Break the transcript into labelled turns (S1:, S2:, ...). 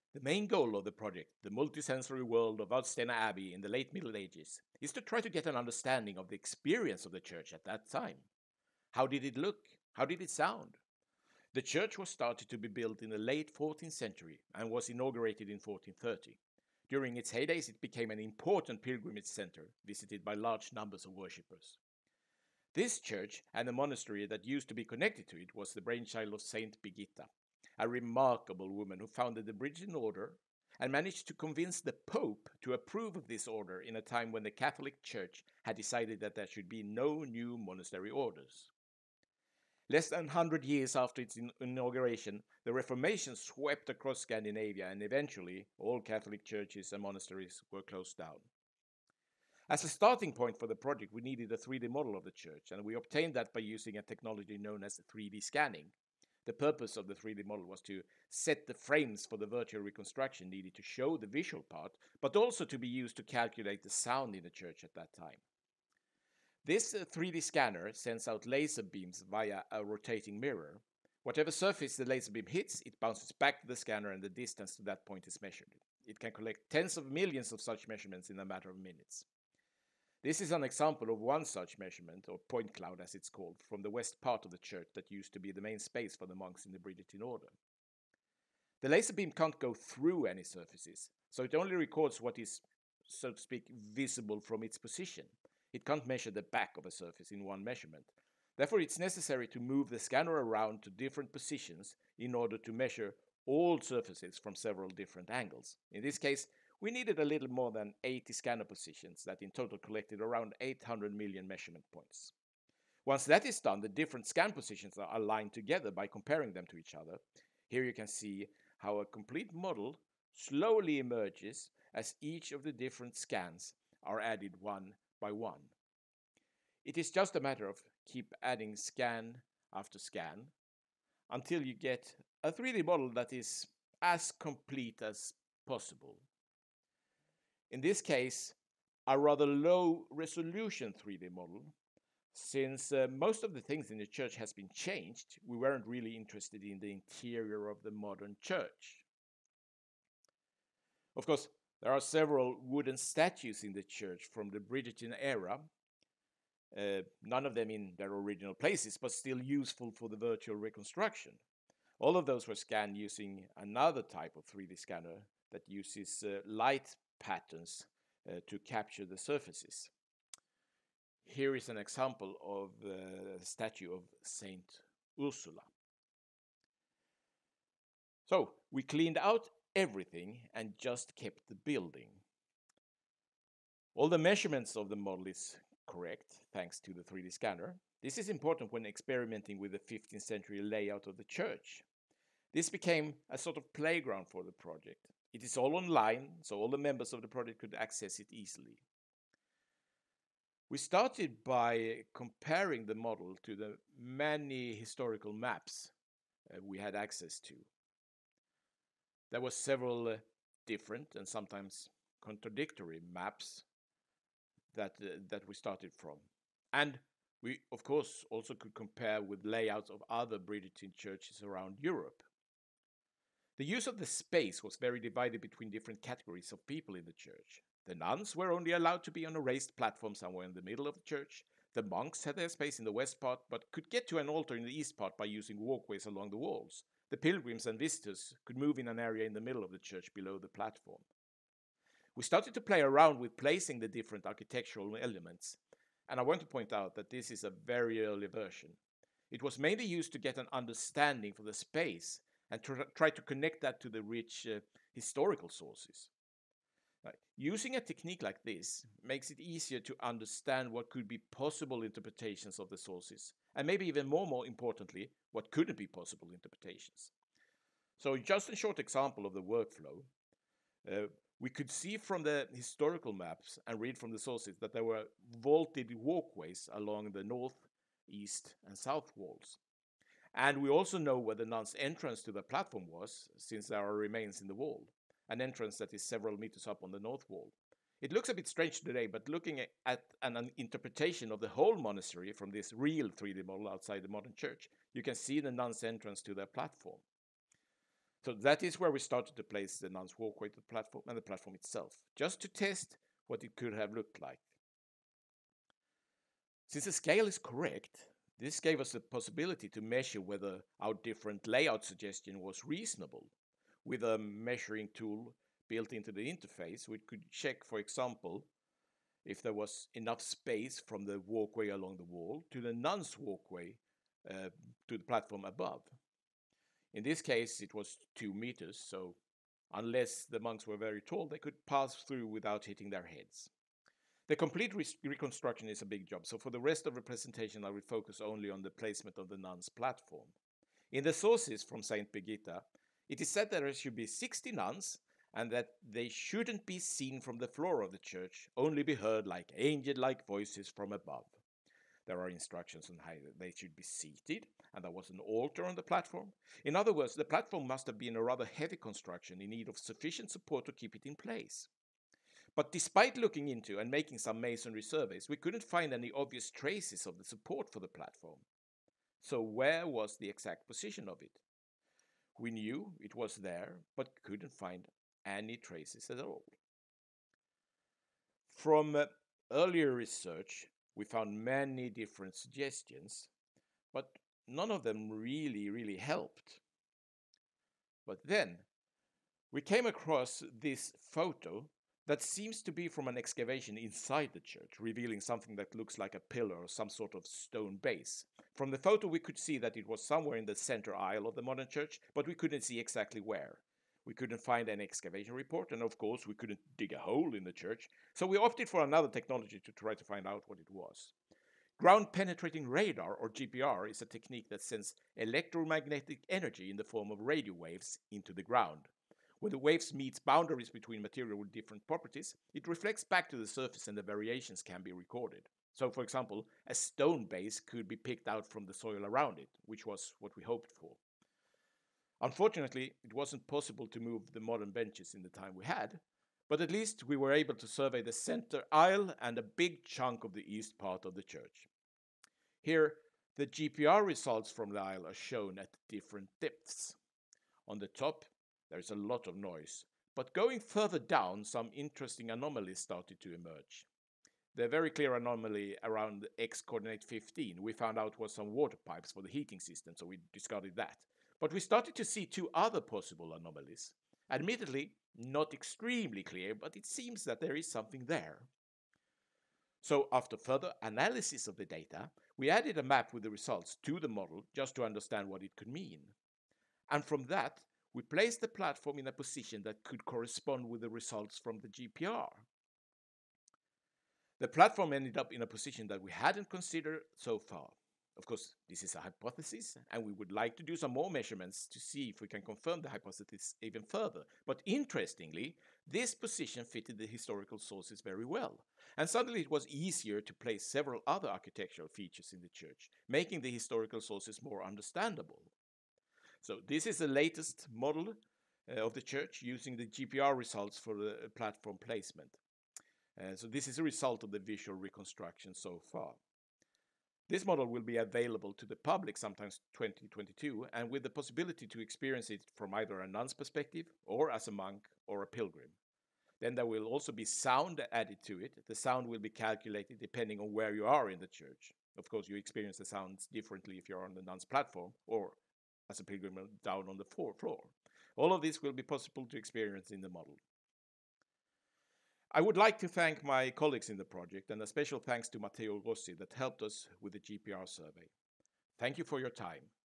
S1: The main goal of the project, the multisensory world of Vadstena Abbey in the late Middle Ages, is to try to get an understanding of the experience of the church at that time. How did it look? How did it sound? The church was started to be built in the late 14th century and was inaugurated in 1430. During its heydays, it became an important pilgrimage center, visited by large numbers of worshippers. This church and the monastery that used to be connected to it was the brainchild of Saint Birgitta, a remarkable woman who founded the Brigitte order and managed to convince the Pope to approve of this order in a time when the Catholic Church had decided that there should be no new monastery orders. Less than 100 years after its inauguration, the Reformation swept across Scandinavia, and eventually all Catholic churches and monasteries were closed down. As a starting point for the project, we needed a 3D model of the church, and we obtained that by using a technology known as 3D scanning. The purpose of the 3D model was to set the frames for the virtual reconstruction needed to show the visual part, but also to be used to calculate the sound in the church at that time. This 3D scanner sends out laser beams via a rotating mirror. Whatever surface the laser beam hits, it bounces back to the scanner and the distance to that point is measured. It can collect tens of millions of such measurements in a matter of minutes. This is an example of one such measurement, or point cloud as it's called, from the west part of the church that used to be the main space for the monks in the Brigitte order. The laser beam can't go through any surfaces, so it only records what is, so to speak, visible from its position. It can't measure the back of a surface in one measurement. Therefore, it's necessary to move the scanner around to different positions in order to measure all surfaces from several different angles. In this case, we needed a little more than 80 scanner positions that in total collected around 800 million measurement points. Once that is done, the different scan positions are aligned together by comparing them to each other. Here you can see how a complete model slowly emerges as each of the different scans are added one by one. It is just a matter of keep adding scan after scan until you get a 3D model that is as complete as possible. In this case, a rather low resolution 3D model. Since most of the things in the church has been changed, we weren't really interested in the interior of the modern church. Of course, there are several wooden statues in the church from the Brigitte era, none of them in their original places, but still useful for the virtual reconstruction. All of those were scanned using another type of 3D scanner that uses light patterns to capture the surfaces. Here is an example of the statue of Saint Ursula. So we cleaned out everything and just kept the building. All the measurements of the model is correct thanks to the 3D scanner. This is important when experimenting with the 15th century layout of the church. This became a sort of playground for the project. It is all online, so all the members of the project could access it easily. We started by comparing the model to the many historical maps we had access to. There were several different and sometimes contradictory maps that we started from. And we, of course, also could compare with layouts of other Brigitte churches around Europe. The use of the space was very divided between different categories of people in the church. The nuns were only allowed to be on a raised platform somewhere in the middle of the church. The monks had their space in the west part, but could get to an altar in the east part by using walkways along the walls. The pilgrims and visitors could move in an area in the middle of the church below the platform. We started to play around with placing the different architectural elements, and I want to point out that this is a very early version. It was mainly used to get an understanding for the space and try to connect that to the rich historical sources. Using a technique like this makes it easier to understand what could be possible interpretations of the sources, and maybe even more importantly, what couldn't be possible interpretations. So just a short example of the workflow. We could see from the historical maps and read from the sources that there were vaulted walkways along the north, east, and south walls. And we also know where the nuns' entrance to the platform was, since there are remains in the wall, an entrance that is several meters up on the north wall. It looks a bit strange today, but looking at an interpretation of the whole monastery from this real 3D model outside the modern church, you can see the nuns' entrance to their platform. So that is where we started to place the nuns' walkway to the platform and the platform itself, just to test what it could have looked like. Since the scale is correct, this gave us the possibility to measure whether our different layout suggestion was reasonable. With a measuring tool built into the interface, we could check, for example, if there was enough space from the walkway along the wall to the nuns' walkway to the platform above. In this case, it was 2 meters, so unless the monks were very tall, they could pass through without hitting their heads. The complete reconstruction is a big job, so for the rest of the presentation I will focus only on the placement of the nuns' platform. In the sources from Saint Birgitta, it is said that there should be 60 nuns and that they shouldn't be seen from the floor of the church, only be heard like angel-like voices from above. There are instructions on how they should be seated, and there was an altar on the platform. In other words, the platform must have been a rather heavy construction in need of sufficient support to keep it in place. But despite looking into and making some masonry surveys, we couldn't find any obvious traces of the support for the platform. So where was the exact position of it? We knew it was there, but couldn't find any traces at all. From earlier research, we found many different suggestions, but none of them really helped. But then we came across this photo that seems to be from an excavation inside the church, revealing something that looks like a pillar or some sort of stone base. From the photo we could see that it was somewhere in the center aisle of the modern church, but we couldn't see exactly where. We couldn't find an excavation report, and of course we couldn't dig a hole in the church, so we opted for another technology to try to find out what it was. Ground penetrating radar, or GPR, is a technique that sends electromagnetic energy in the form of radio waves into the ground. When the waves meet boundaries between material with different properties, it reflects back to the surface and the variations can be recorded. So, for example, a stone base could be picked out from the soil around it, which was what we hoped for. Unfortunately, it wasn't possible to move the modern benches in the time we had, but at least we were able to survey the center aisle and a big chunk of the east part of the church. Here, the GPR results from the aisle are shown at different depths. On the top, there is a lot of noise, but going further down, some interesting anomalies started to emerge. The very clear anomaly around X coordinate 15 we found out was some water pipes for the heating system, so we discarded that. But we started to see 2 other possible anomalies. Admittedly, not extremely clear, but it seems that there is something there. So after further analysis of the data, we added a map with the results to the model just to understand what it could mean. And from that, we placed the platform in a position that could correspond with the results from the GPR. The platform ended up in a position that we hadn't considered so far. Of course, this is a hypothesis, and we would like to do some more measurements to see if we can confirm the hypothesis even further. But interestingly, this position fitted the historical sources very well, and suddenly it was easier to place several other architectural features in the church, making the historical sources more understandable. So this is the latest model of the church using the GPR results for the platform placement. So this is a result of the visual reconstruction so far. This model will be available to the public sometime 2022, and with the possibility to experience it from either a nun's perspective or as a monk or a pilgrim. Then there will also be sound added to it. The sound will be calculated depending on where you are in the church. Of course, you experience the sounds differently if you're on the nun's platform or as a pilgrim down on the floor. All of this will be possible to experience in the model. I would like to thank my colleagues in the project, and a special thanks to Matteo Rossi that helped us with the GPR survey. Thank you for your time.